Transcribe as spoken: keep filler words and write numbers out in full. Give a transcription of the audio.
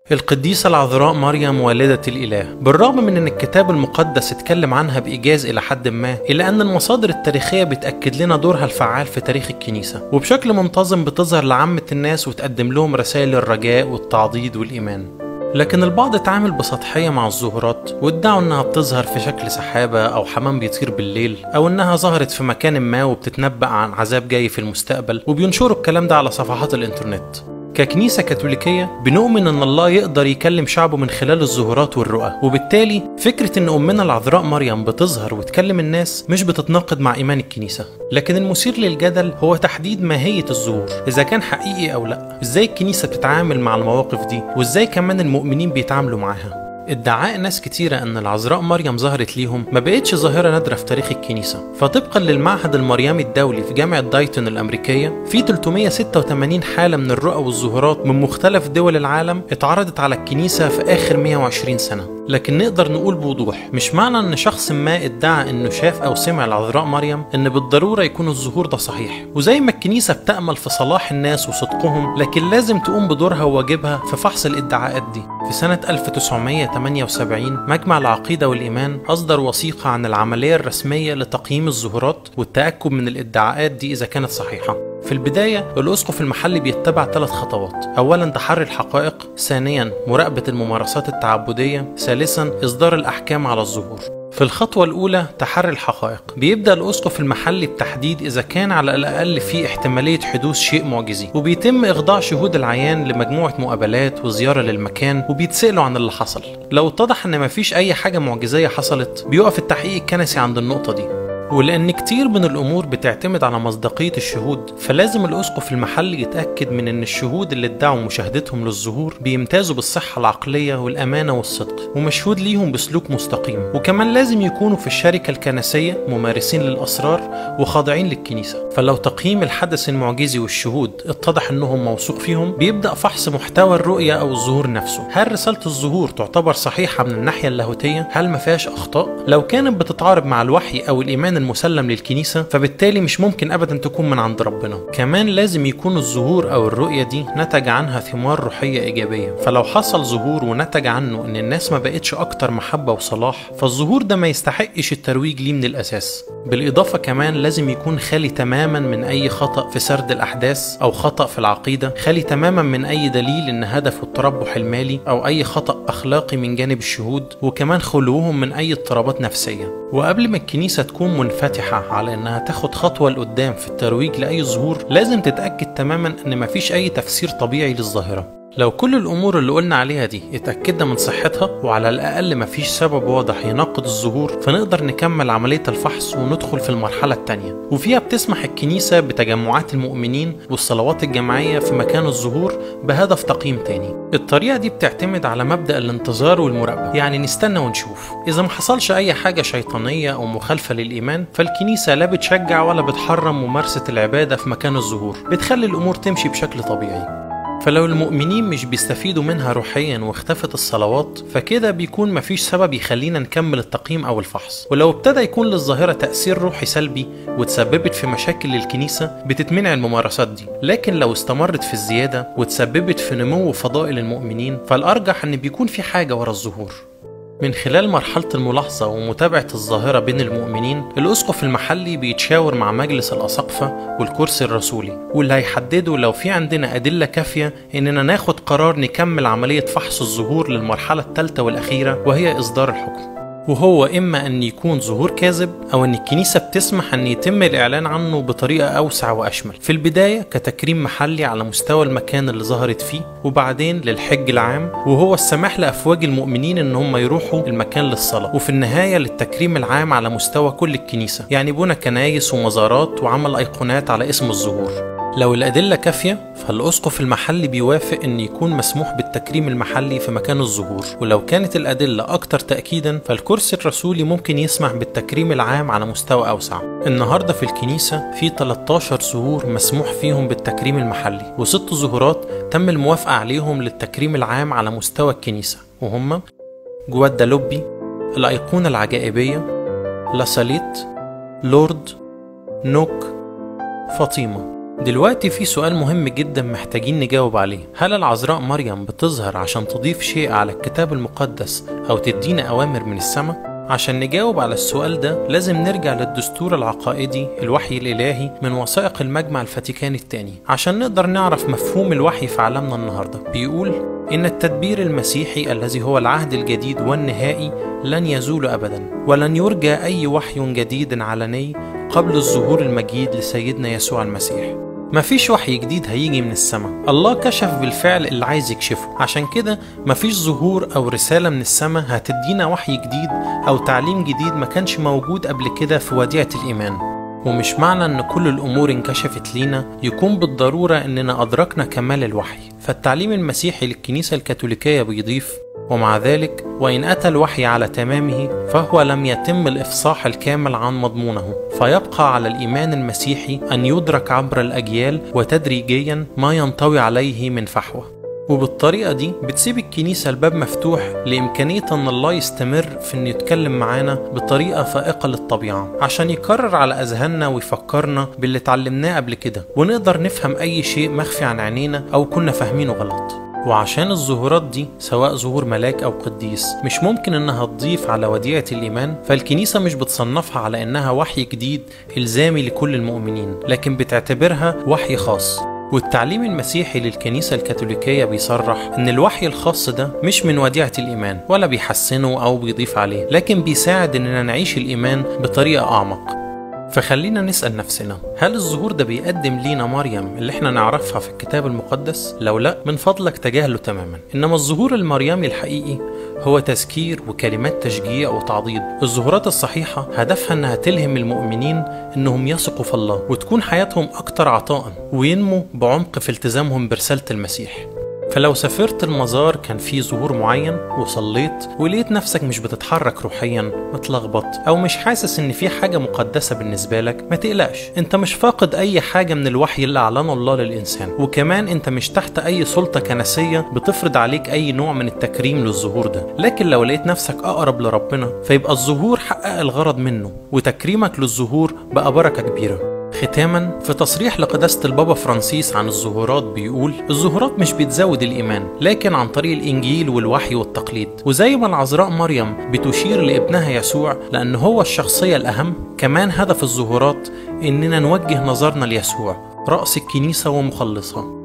القديسة العذراء مريم والدة الإله، بالرغم من أن الكتاب المقدس اتكلم عنها بإيجاز إلى حد ما، إلا أن المصادر التاريخية بتأكد لنا دورها الفعال في تاريخ الكنيسة، وبشكل منتظم بتظهر لعامة الناس وتقدم لهم رسائل الرجاء والتعضيد والإيمان. لكن البعض اتعامل بسطحية مع الظهورات وادعوا أنها بتظهر في شكل سحابة أو حمام بيطير بالليل، أو أنها ظهرت في مكان ما وبتتنبأ عن عذاب جاي في المستقبل، وبينشروا الكلام ده على صفحات الإنترنت. ككنيسة كاثوليكية بنؤمن أن الله يقدر يكلم شعبه من خلال الظهورات والرؤى، وبالتالي فكرة أن أمنا العذراء مريم بتظهر وتكلم الناس مش بتتناقض مع إيمان الكنيسة. لكن المثير للجدل هو تحديد ماهية الظهور، إذا كان حقيقي أو لا، إزاي الكنيسة بتتعامل مع المواقف دي، وإزاي كمان المؤمنين بيتعاملوا معاها. ادعاء ناس كتيرة أن العذراء مريم ظهرت ليهم ما بقتش ظاهرة نادرة في تاريخ الكنيسة، فطبقا للمعهد المريمي الدولي في جامعة دايتون الأمريكية، في ثلاثمائة وستة وثمانين حالة من الرؤى والظهورات من مختلف دول العالم اتعرضت على الكنيسة في آخر مئة وعشرين سنة. لكن نقدر نقول بوضوح، مش معنى ان شخص ما ادعى انه شاف او سمع العذراء مريم ان بالضرورة يكون الظهور ده صحيح. وزي ما الكنيسة بتأمل في صلاح الناس وصدقهم، لكن لازم تقوم بدورها وواجبها في فحص الادعاءات دي. في سنة ألف وتسعمائة وثمانية وسبعين مجمع العقيدة والإيمان أصدر وثيقة عن العملية الرسمية لتقييم الظهورات والتأكد من الادعاءات دي إذا كانت صحيحة. في البداية الأسقف المحلي بيتبع ثلاث خطوات: أولا تحري الحقائق، ثانيا مراقبة الممارسات التعبدية، ثالثا إصدار الأحكام على الظهور. في الخطوة الأولى تحري الحقائق، بيبدأ الأسقف المحلي بتحديد إذا كان على الأقل في احتمالية حدوث شيء معجزي، وبيتم إخضاع شهود العيان لمجموعة مقابلات وزيارة للمكان وبيتسألوا عن اللي حصل. لو اتضح إن مفيش أي حاجة معجزية حصلت، بيقف التحقيق الكنسي عند النقطة دي. ولأن كتير من الأمور بتعتمد على مصداقية الشهود، فلازم الأسقف المحلي يتأكد من أن الشهود اللي ادعوا مشاهدتهم للظهور بيمتازوا بالصحة العقلية والأمانة والصدق، ومشهود ليهم بسلوك مستقيم. وكمان لازم يكونوا في الشركة الكنسية ممارسين للأسرار وخاضعين للكنيسة. فلو تقييم الحدث المعجزي والشهود اتضح أنهم موثوق فيهم، بيبدأ فحص محتوى الرؤية أو الظهور نفسه. هل رسالة الظهور تعتبر صحيحة من الناحية اللاهوتية؟ هل ما فيهاش أخطاء؟ لو كانت بتتعارض مع الوحي أو الإيمان المسلم للكنيسة، فبالتالي مش ممكن أبدا تكون من عند ربنا. كمان لازم يكون الظهور أو الرؤية دي نتج عنها ثمار روحية إيجابية. فلو حصل ظهور ونتج عنه إن الناس ما بقتش أكتر محبة وصلاح، فالظهور ده ما يستحقش الترويج ليه من الأساس. بالإضافة كمان لازم يكون خالي تماما من أي خطأ في سرد الأحداث أو خطأ في العقيدة، خالي تماما من أي دليل إن هدفه التربح المالي أو أي خطأ أخلاقي من جانب الشهود، وكمان خلوهم من أي اضطرابات نفسية. وقبل ما الكنيسة تكون منفتحة على إنها تاخد خطوة لقدام في الترويج لأي ظهور، لازم تتأكد تماما إن مفيش أي تفسير طبيعي للظاهرة. لو كل الأمور اللي قلنا عليها دي اتأكدنا من صحتها، وعلى الأقل مفيش سبب واضح يناقض الظهور، فنقدر نكمل عملية الفحص وندخل في المرحلة التانية، وفيها بتسمح الكنيسة بتجمعات المؤمنين والصلوات الجماعية في مكان الظهور بهدف تقييم تاني. الطريقة دي بتعتمد على مبدأ الانتظار والمراقبة، يعني نستنى ونشوف. إذا ما حصلش أي حاجة شيطانية أو مخالفة للإيمان، فالكنيسة لا بتشجع ولا بتحرم ممارسة العبادة في مكان الظهور، بتخلي الأمور تمشي بشكل طبيعي. فلو المؤمنين مش بيستفيدوا منها روحيا واختفت الصلوات، فكده بيكون مفيش سبب يخلينا نكمل التقييم أو الفحص. ولو ابتدى يكون للظاهرة تأثير روحي سلبي وتسببت في مشاكل للكنيسة، بتتمنع الممارسات دي. لكن لو استمرت في الزيادة وتسببت في نمو فضائل المؤمنين، فالأرجح أن بيكون في حاجة ورا الظهور. من خلال مرحلة الملاحظة ومتابعة الظاهرة بين المؤمنين، الأسقف المحلي بيتشاور مع مجلس الأساقفة والكرسي الرسولي، واللي هيحددوا لو في عندنا أدلة كافية إننا ناخد قرار نكمل عملية فحص الظهور للمرحلة الثالثة والأخيرة، وهي إصدار الحكم. وهو إما أن يكون ظهور كاذب، أو أن الكنيسة بتسمح أن يتم الإعلان عنه بطريقة أوسع وأشمل. في البداية كتكريم محلي على مستوى المكان اللي ظهرت فيه، وبعدين للحج العام، وهو السماح لأفواج المؤمنين أن هم يروحوا المكان للصلاة، وفي النهاية للتكريم العام على مستوى كل الكنيسة، يعني بنى كنايس ومزارات وعمل أيقونات على اسم الظهور. لو الأدلة كافية، فالأسقف المحلي بيوافق أن يكون مسموح بالتكريم المحلي في مكان الظهور. ولو كانت الأدلة أكتر تأكيدا، فالكرسي الرسولي ممكن يسمح بالتكريم العام على مستوى أوسع. النهاردة في الكنيسة في ثلاثة عشر ظهور مسموح فيهم بالتكريم المحلي، وست ظهورات تم الموافقة عليهم للتكريم العام على مستوى الكنيسة، وهم جوادالوبي، الأيقونة العجائبية، لاساليت، لورد، نوك، فاطمة. دلوقتي في سؤال مهم جدا محتاجين نجاوب عليه، هل العذراء مريم بتظهر عشان تضيف شيء على الكتاب المقدس أو تدينا أوامر من السماء؟ عشان نجاوب على السؤال ده لازم نرجع للدستور العقائدي الوحي الإلهي من وثائق المجمع الفاتيكاني الثاني عشان نقدر نعرف مفهوم الوحي في عالمنا النهاردة. بيقول إن التدبير المسيحي الذي هو العهد الجديد والنهائي لن يزول أبدا، ولن يرجى أي وحي جديد علني قبل الظهور المجيد لسيدنا يسوع المسيح. مفيش وحي جديد هيجي من السماء، الله كشف بالفعل اللي عايز يكشفه، عشان كده مفيش ظهور أو رسالة من السماء هتدينا وحي جديد أو تعليم جديد ما كانش موجود قبل كده في وديعة الإيمان. ومش معنى إن كل الأمور انكشفت لينا يكون بالضرورة إننا أدركنا كمال الوحي، فالتعليم المسيحي للكنيسة الكاثوليكية بيضيف: ومع ذلك وإن أتى الوحي على تمامه فهو لم يتم الإفصاح الكامل عن مضمونه، فيبقى على الإيمان المسيحي أن يدرك عبر الأجيال وتدريجيا ما ينطوي عليه من فحوى. وبالطريقة دي بتسيب الكنيسة الباب مفتوح لإمكانية أن الله يستمر في أن يتكلم معانا بطريقة فائقة للطبيعة عشان يكرر على أذهاننا ويفكرنا باللي اتعلمناه قبل كده، ونقدر نفهم أي شيء مخفي عن عينينا أو كنا فاهمينه غلط. وعشان الظهورات دي سواء ظهور ملاك أو قديس مش ممكن إنها تضيف على وديعة الإيمان، فالكنيسة مش بتصنفها على إنها وحي جديد إلزامي لكل المؤمنين، لكن بتعتبرها وحي خاص. والتعليم المسيحي للكنيسة الكاثوليكية بيصرح إن الوحي الخاص ده مش من وديعة الإيمان ولا بيحسنه أو بيضيف عليه، لكن بيساعد إننا نعيش الإيمان بطريقة أعمق. فخلينا نسأل نفسنا، هل الظهور ده بيقدم لينا مريم اللي احنا نعرفها في الكتاب المقدس؟ لو لا، من فضلك تجاهله تماما. إنما الظهور المريمي الحقيقي هو تذكير وكلمات تشجيع وتعضيد. الظهورات الصحيحة هدفها إنها تلهم المؤمنين إنهم يثقوا في الله وتكون حياتهم أكتر عطاء وينموا بعمق في التزامهم برسالة المسيح. فلو سافرت المزار كان فيه ظهور معين وصليت ولقيت نفسك مش بتتحرك روحيا، متلخبط او مش حاسس ان في حاجة مقدسة بالنسبة لك، ما تقلقش، انت مش فاقد اي حاجة من الوحي اللي اعلنه الله للانسان، وكمان انت مش تحت اي سلطة كنسية بتفرض عليك اي نوع من التكريم للظهور ده. لكن لو لقيت نفسك اقرب لربنا فيبقى الظهور حقق الغرض منه، وتكريمك للظهور بقى بركة كبيرة. ختاما، في تصريح لقداسة البابا فرانسيس عن الظهورات بيقول: الظهورات مش بتزود الإيمان، لكن عن طريق الإنجيل والوحي والتقليد. وزي ما العذراء مريم بتشير لابنها يسوع لأن هو الشخصية الأهم، كمان هدف الظهورات إننا نوجه نظرنا ليسوع رأس الكنيسة ومخلصها.